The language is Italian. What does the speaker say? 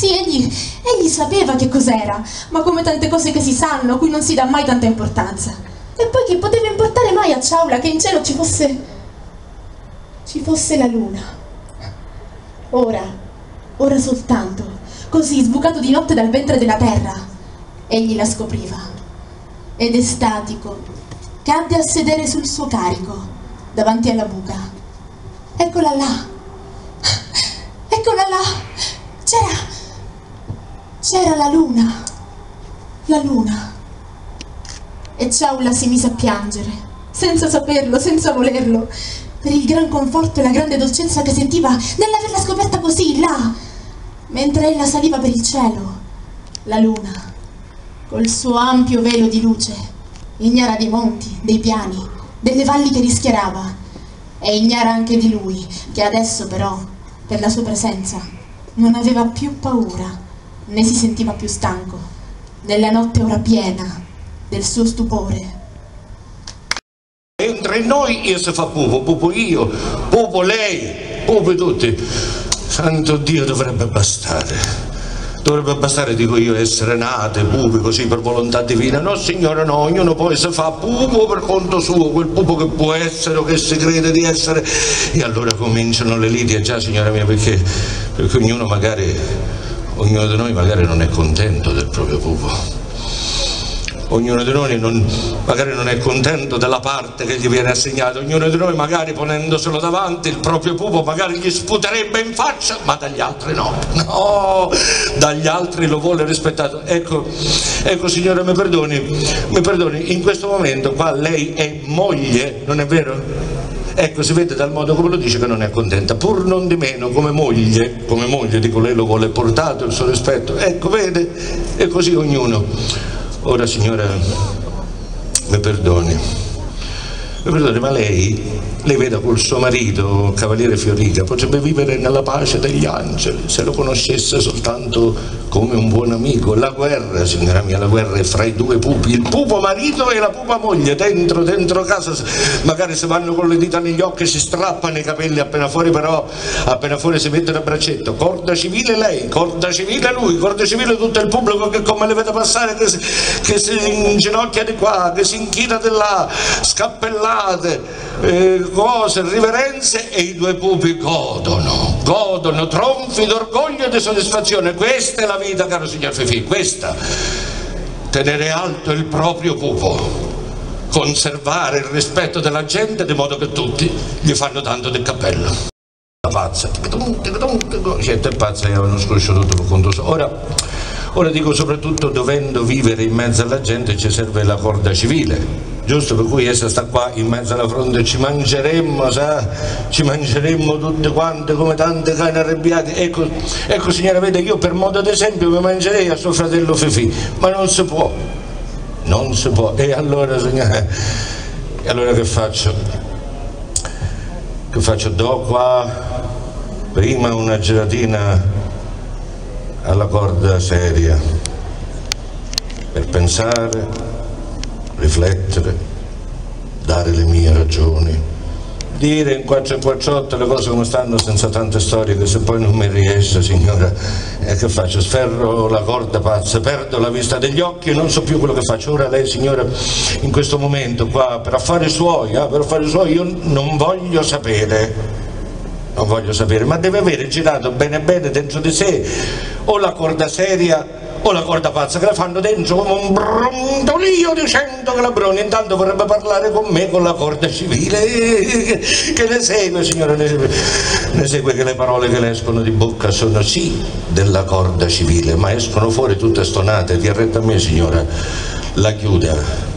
Sì, egli sapeva che cos'era, ma come tante cose che si sanno, a cui non si dà mai tanta importanza. E poi che poteva importare mai a Ciaula che in cielo ci fosse la luna? Ora soltanto, così sbucato di notte dal ventre della terra, egli la scopriva. Ed estatico, cadde a sedere sul suo carico, davanti alla buca. Eccola là! Eccola là! C'era la luna! La luna! E Ciaula si mise a piangere, senza saperlo, senza volerlo, per il gran conforto e la grande dolcezza che sentiva nell'averla scoperta così, là, mentre ella saliva per il cielo. La luna, col suo ampio velo di luce, ignara dei monti, dei piani, delle valli che rischiarava, e ignara anche di lui, che adesso però, per la sua presenza, non aveva più paura, né si sentiva più stanco, nella notte ora piena del suo stupore. Entra in noi e si fa pupo io, pupo lei, pupo tutti. Santo Dio, dovrebbe bastare. Dovrebbe bastare, dico io, essere nate pupi così per volontà divina. No signore, no, ognuno poi si fa pupo per conto suo, quel pupo che può essere o che si crede di essere. E allora cominciano le liti, già signora mia, perché ognuno di noi magari non è contento del proprio pupo. Ognuno di noi magari non è contento della parte che gli viene assegnata, ognuno di noi magari ponendoselo davanti il proprio pupo magari gli sputerebbe in faccia, ma dagli altri no, dagli altri lo vuole rispettato. Ecco signora, mi perdoni, in questo momento qua lei è moglie, non è vero? Ecco, si vede dal modo come lo dice che non è contenta, pur non di meno come moglie, dico, lei lo vuole portato il suo rispetto, ecco, vede, e così ognuno. Ora signora, mi perdoni, ma lei veda col suo marito, cavaliere Fiorica, potrebbe vivere nella pace degli angeli se lo conoscesse soltanto come un buon amico. La guerra, signora mia, la guerra è fra i due pupi, il pupo marito e la pupa moglie, dentro casa, magari si vanno con le dita negli occhi, si strappano i capelli appena fuori, però appena fuori si mettono a braccetto, corda civile lei, corda civile lui, corda civile tutto il pubblico che come le vede passare, che si inginocchia di qua, che si inchina di là, scappellate, cose, riverenze, e i due pupi godono tronfi d'orgoglio e di soddisfazione. Questa è la vita, caro signor Fifì, questa, tenere alto il proprio pupo, conservare il rispetto della gente di modo che tutti gli fanno tanto del cappello. La pazza, gente è pazza e avevano scrosciato tutto per conto suo. Ora dico, soprattutto dovendo vivere in mezzo alla gente ci serve la corda civile, giusto? Per cui essa sta qua in mezzo alla fronte e ci mangeremmo tutte quante come tante cani arrabbiate. Ecco signora, vede, io per modo d'esempio mi mangerei a suo fratello Fifì, ma non si può. E allora signora, che faccio? Do qua prima una giratina alla corda seria per pensare, riflettere, dare le mie ragioni, dire in 4 e 48 le cose come stanno senza tante storie, che se poi non mi riesce, signora, che faccio? Sferro la corda pazza, perdo la vista degli occhi e non so più quello che faccio. Ora lei, signora, in questo momento qua, per affari suoi, io non voglio sapere, ma deve avere girato bene dentro di sé o la corda seria o la corda pazza, che la fanno dentro come un brontolio di 100 calabroni. Intanto vorrebbe parlare con me con la corda civile, che ne segue, signora, ne segue che le parole che le escono di bocca sono sì della corda civile, ma escono fuori tutte stonate. Ti arretta a me, signora, la chiuda.